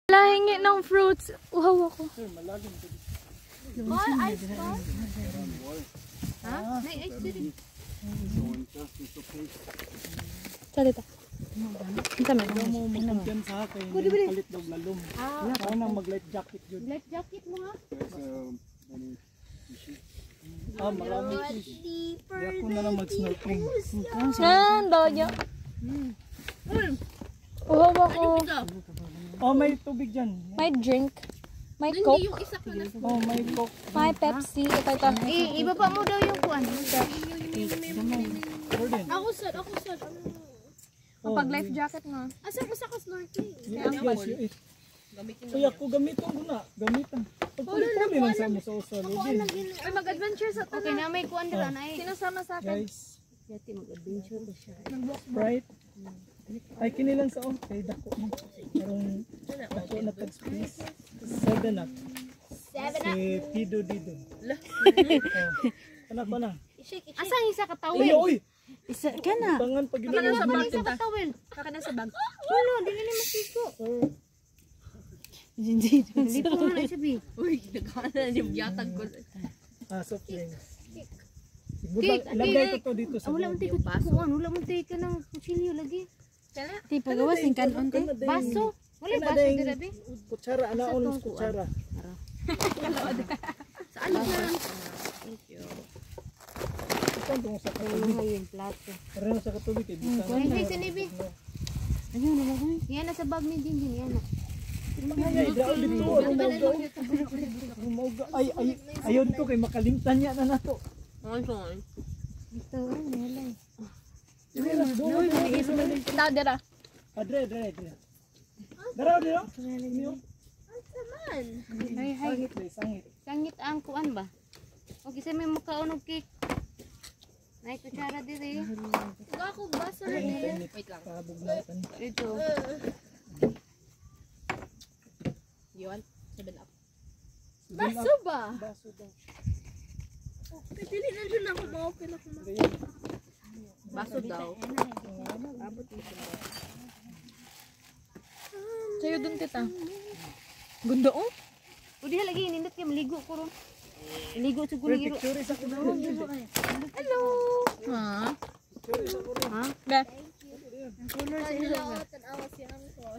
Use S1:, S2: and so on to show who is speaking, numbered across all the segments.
S1: Lahingi ng fruits. Uhaw ako.
S2: All ice cream? Ha? May ice cream.
S1: Salita. Kita may
S3: mo magkumpiyan sa akin. Palit daw lalong. Ako nang mag-life jacket yun.
S2: Life jacket mo ha?
S3: Marami fish. Kaya ako na lang mag-snorkeling.
S1: Yan, daya. Uhaw ako.
S3: Oh, may tubig dyan.
S1: May drink. May Coke.
S2: Yung isa ko na.
S3: Oh, may Coke.
S1: May Pepsi. Ito.
S2: Ibaba mo daw yung kuan.
S3: Ako
S2: sad.
S1: Kapag life jacket nga.
S2: Asa ko sa snorkeling?
S3: Yes, yes. Kaya ako gamitan ko na. Gamitan. Pagpuli lang sa mo sa usal.
S2: Ay, mag-adventure sa okay na may kuan dira na
S1: Sinasama sa akin.
S3: Guys.
S2: Yati mag-adventure ba siya?
S3: Sprite. Ay, kinilang sa kay dako mo. Karong dako na tag-space. 7 up. Si Pido Dido. Anak ba na?
S2: Asang isa ka tawel?
S3: Uy!
S2: Isa ka na.
S3: Pangan pag
S2: Kaka na sa bag kita. Kaka na sa bag. Wala, di na masiko. Hindi po na isabi. Uy, nagkana yung yatag ko.
S3: Soft drinks. Lagay ko to dito sa
S2: wala mo tayo ka ng kutsilyo lagi.
S1: Di pagawas ng kanon te.
S2: Baso. Wala baso dira be.
S3: Kutsara, anaon ng kutsara.
S2: Saan na? Thank you.
S3: Ito ang sa katubig.
S2: Yung plato.
S3: Pareho sa katubig kay buta.
S2: Ay, sinibi. Ano na lang? Yan na sa bag ni din yan.
S3: Ayaw dito kay makalimtan niya na nato.
S2: Ito, nalay.
S1: Dara.
S3: Adre. Dara.
S2: Hay. Sangit ang kuan ba? Okay, sa may mukaunog cake. Nay kutsara diri. Ako baso na din. Wait lang. Ito. Yon, 7 up. Baso ba?
S3: Baso daw.
S2: Dili na dun ako ma-open ako. Baso daw.
S1: Sa'yo dun tita. Gundo oh.
S2: O diha lagi nindot kay maligo ko ron. Maligo siguro iro.
S3: Picture sa kuno.
S2: Hello.
S1: Ha?
S2: Ha?
S1: Be.
S2: Color sa ilo. Tanawa si Angkol.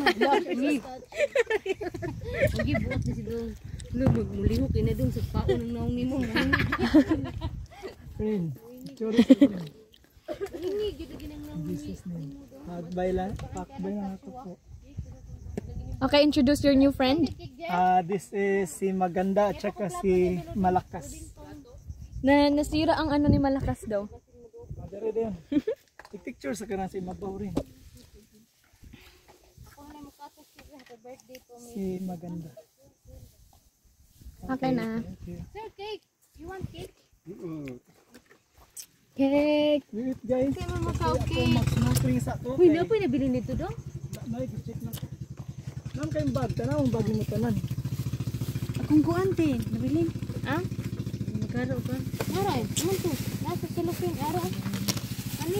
S2: Ogi buot ni sidong. Mulihok ina dong sa paon ng naong nimo.
S3: Friend. Picture sa kuno.
S2: Hingi gid ginang naong
S3: Jesus name. Pakbay lang ako po.
S1: Okay, introduce your new friend.
S3: This is si Maganda at saka si Malakas.
S1: Nasira ang ano ni Malakas daw.
S3: Madari din. Picture sa kanang si Mabaw rin. Si Maganda.
S1: Okay na.
S2: Sir, cake. You want cake?
S1: Cake.
S3: Wait guys.
S2: Kaya mo cake.
S3: Mag-snorkeling sa to.
S2: Uy, na po nabili nito do?
S3: Check lang. Nam kayong bag, tanawang bag mo tanan.
S2: Akong kuan din, nabili. Ah? Magkaro ba? Aray, ano to? Nasa silupin, aray. Ani?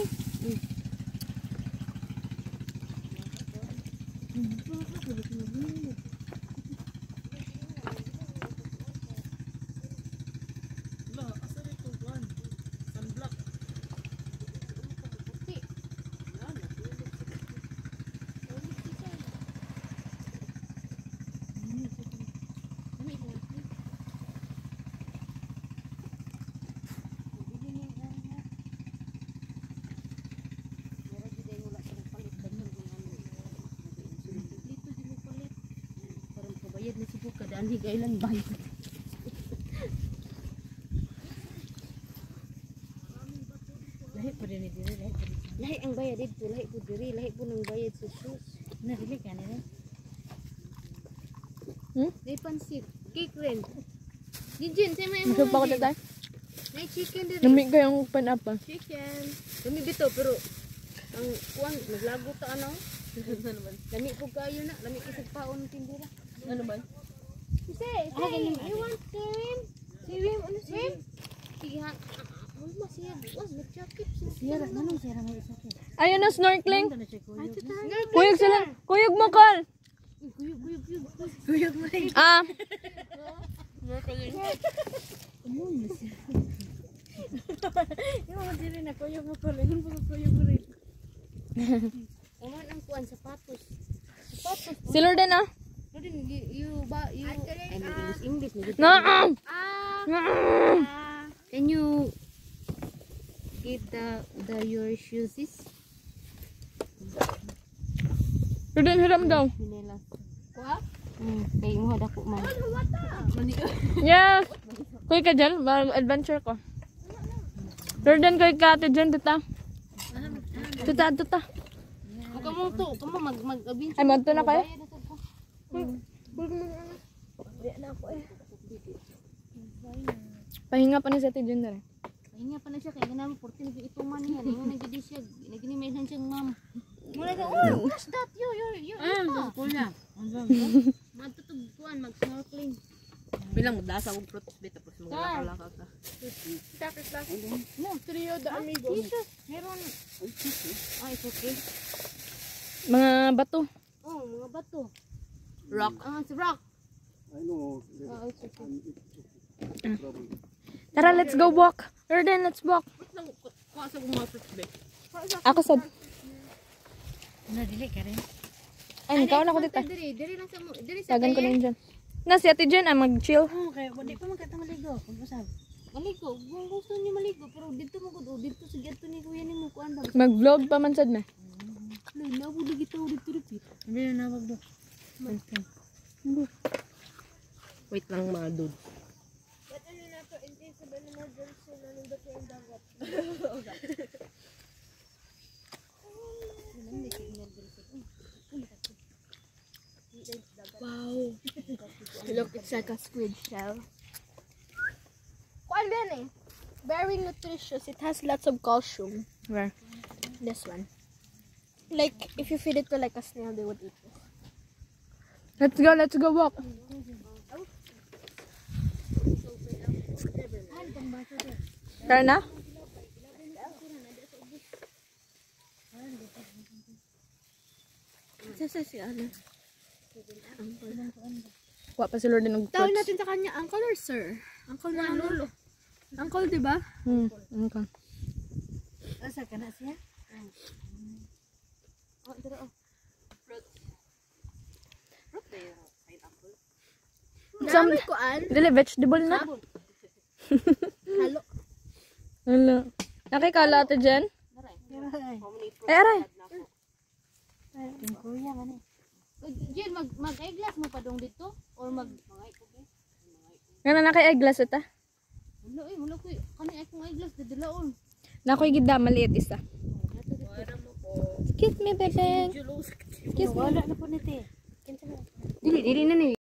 S2: Bayad na si Buka, daan higailan bayad. Lahi pa rin diri, lahi ang bayad dito, lahi po diri, lahi po ng bayad sa sus. Nabili ka nila? May pansit, cake rin. Jinjin, say may
S1: Gusto pa ko na tayo.
S2: may chicken diri.
S1: Nami ko yung pan-apa.
S2: Chicken. Dami bito, pero ang kuwan, naglago ta ano? Lami po kayo na, lami isip paon tindira. Ano ba? Say, you want shrimp? Shrimp? Ano shrimp? Siya. Ano ba siya? Buwas, nag-jacket siya. Anong sira mo isa?
S1: Ayun na, snorkeling.
S2: Snorkeling.
S1: Kuyog sila. Kuyog mo, Col.
S2: Kuyog mo rin.
S1: Ah,
S2: Yung mga dili na kuyog mo ko rin. Kuyog mo rin. Aman ang kuan, sapatos. Sapatos.
S1: si Lorden ah.
S2: No din, you English.
S1: No.
S2: Can you get your shoes?
S1: Lorden, hiram daw.
S2: Minelas. Kuha? Kaya mo hada ko man.
S1: Yes. Kuy ka dyan, adventure ko. Lorden, kuy ka ate dyan, tuta. Tuta.
S2: Kamu to, kamu mag-abin.
S1: Ay, magto na kayo? Pahinga pa ni sa ate dyan na rin.
S2: Pahinga pa na siya, kaya namin 14 ituman niya. Ngayon nagdi siya, nagni-mention siyang ma'am. Muna ka, oh, what's that? You kuya. Magtutugtuan, mag-snorkeling.
S4: Bilang magdasa og fruits bit tapos maglakaw ka.
S2: No, trio de amigos. Meron. Ah, it's okay.
S1: Mga bato.
S2: Oh, mga bato.
S4: Rock.
S2: Ah, it's rock.
S3: I know.
S2: Ah, it's okay.
S1: Tara, let's go walk. Lorden, let's walk.
S4: Wait lang kuha sa mga fruits bit.
S1: Ako sad.
S2: Dili ka rin.
S1: Ay, ikaw na ko dito.
S2: Diri lang sa mo. Diri sa
S1: Tagan ko na yun dyan. Na, si ate dyan, mag-chill.
S4: Oh, kaya wala pa magkata maligo. Kung usab.
S2: Maligo, kung gusto niyo maligo, pero dito mo ko dito sa gato ni kuya ni mo kuan ba.
S1: Mag-vlog pa man sad na.
S2: Na mo dito repeat.
S4: Hindi na nawag do. Wait lang mga dude.
S1: Wow. Look, it's like a squid shell.
S5: Kuan din eh. Very nutritious. It has lots of calcium.
S1: Where?
S5: This one. Like, if you feed it to like a snail, they would eat this.
S1: Let's go walk. Tara na?
S5: Sasa si ano?
S1: Wa pa si Lorden ng
S5: Tawag
S1: fruits.
S5: natin sa kanya, uncle or sir? Uncle na lolo. Uncle, di ba?
S1: Okay.
S2: Asa ka na siya? Oh, dito oh.
S5: Dami kuan.
S1: Dili, vegetable na.
S5: Halo.
S1: Wala. Nakikala ate dyan? Ay, aray.
S2: Kuya man eh. Jen, mag-eyeglass mo pa dong dito or
S1: Nga na naki-eyeglass ita.
S2: wala ko kani akong eyeglass dadilaon.
S1: Nakoy gida, maliit isa. Kiss me, bebe. Kiss me.
S2: Wala na po nite. Dili na ni